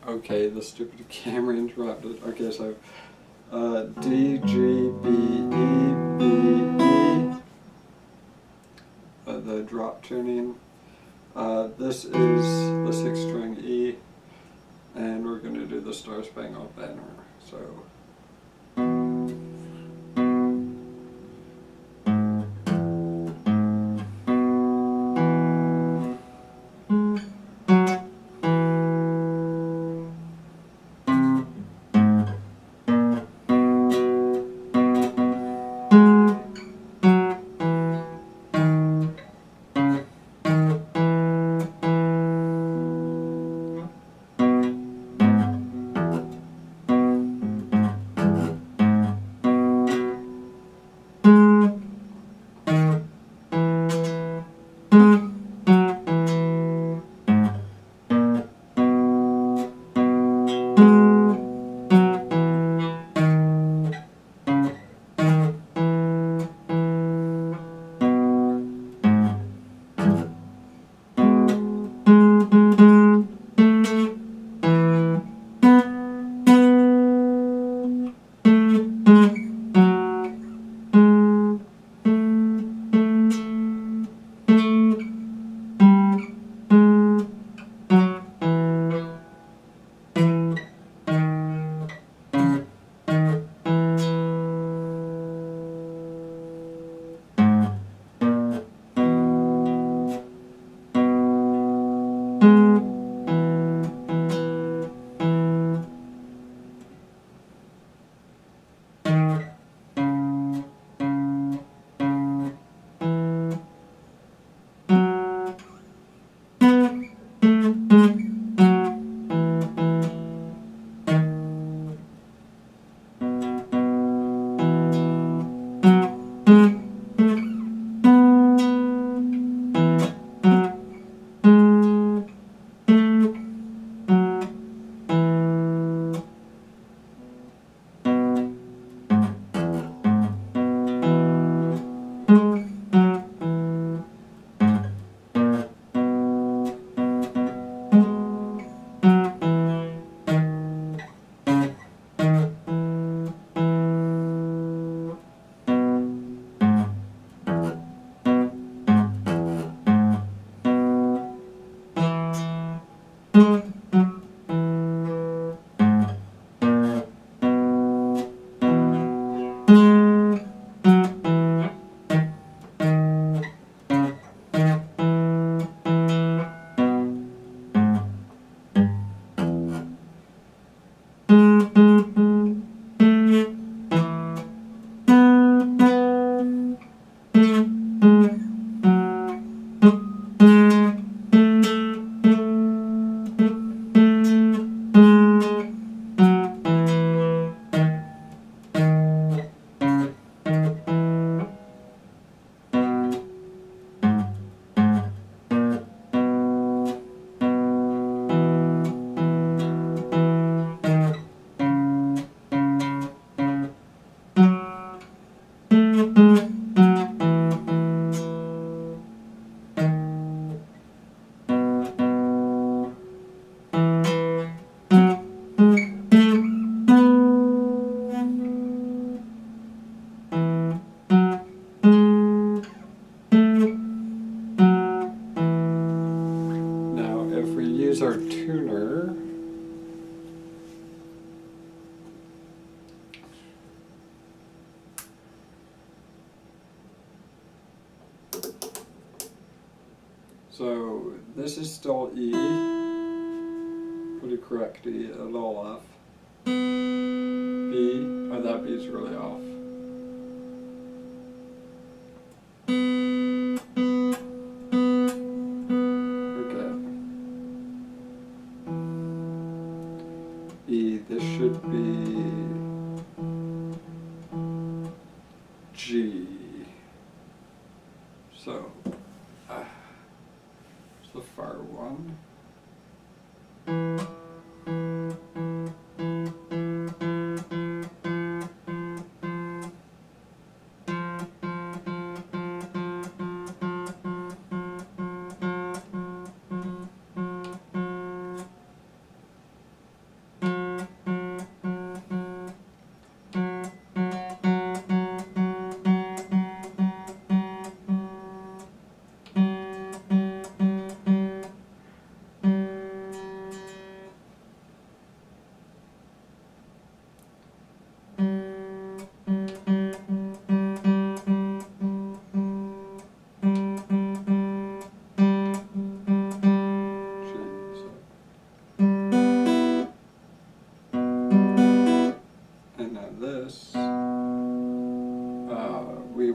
Okay, the stupid camera interrupted. Okay, so D, G, B, E, B, E, the drop tuning. This is the 6th string E, and we're going to do the Star Spangled Banner. So. Our tuner, so this is still E, pretty correct E, a little off. B, oh that B is really off. E, this should be G. So, it's the far one.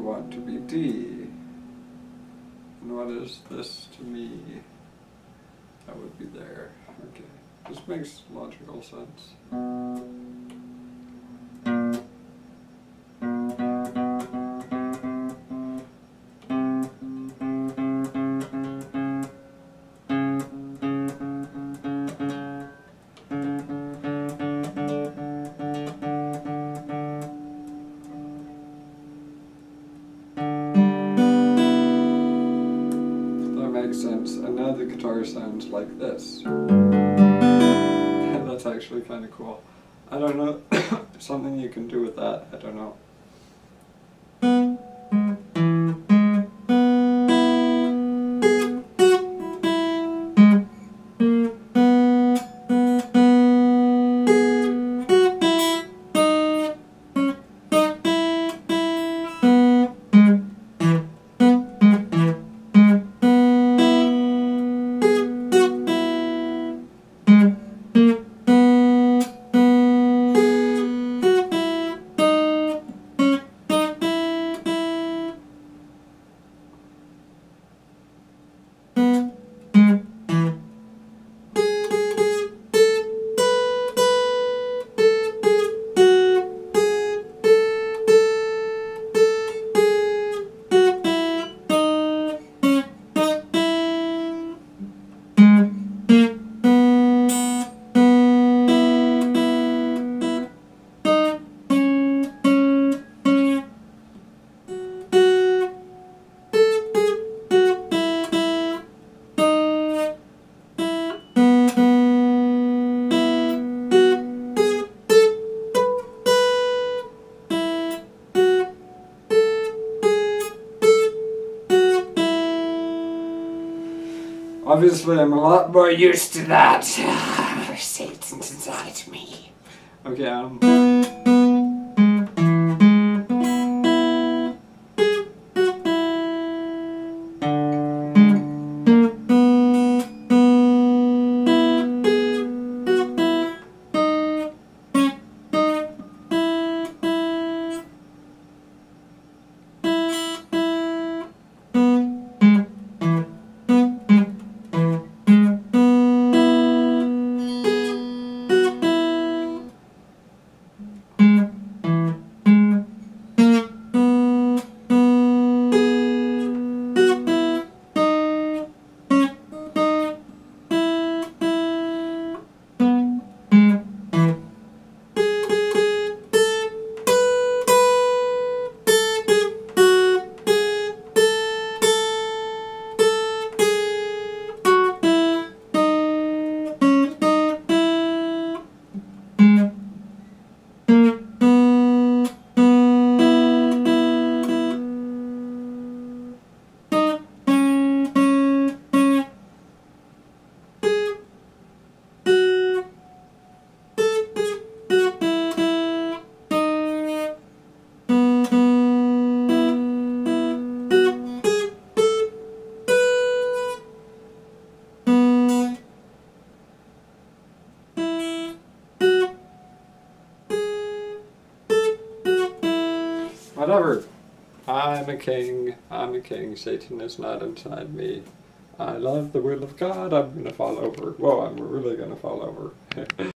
want to be D. And what is this to me? That would be there. Okay. This makes logical sense. Sense, and now the guitar sounds like this. That's actually kind of cool. I don't know, something you can do with that, I don't know. Obviously, I'm a lot more used to that. Satan's inside me. Okay, whatever. I'm a king, Satan is not inside me. I love the will of God, I'm gonna fall over. Whoa, I'm really gonna fall over.